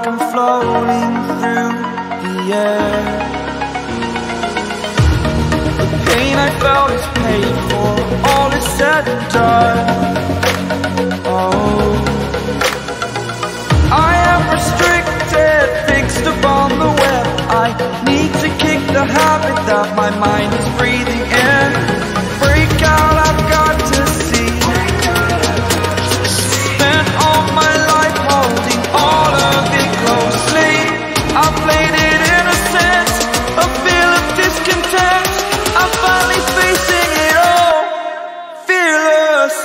like I'm floating through the air. The pain I felt is paid for, all is said and done. Oh, I am restricted, fixed upon the web. I need to kick the habit that my mind is breathing in. Break out, I've got to see. Spent all my life holding all of it closely. I played it innocent, a feel of discontent. I'm finally facing it all, fearless.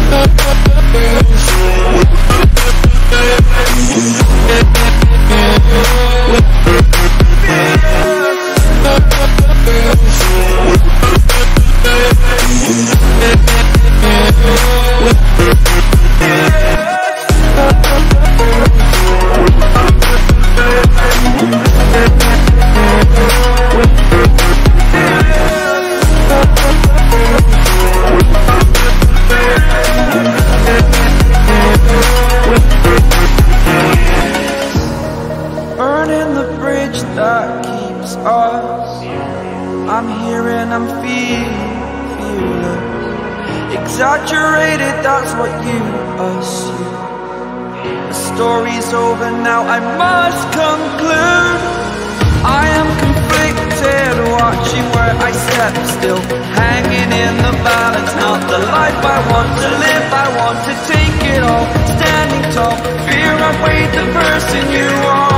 Burning the bridge that keeps us. I'm here and I'm feeling exaggerated, that's what you assume. The story's over now, I must conclude. I am conflicted, watching where I step still, hanging in the balance. Not the life I want to live, I want to take it all. Standing tall, fear I weighed the person you are.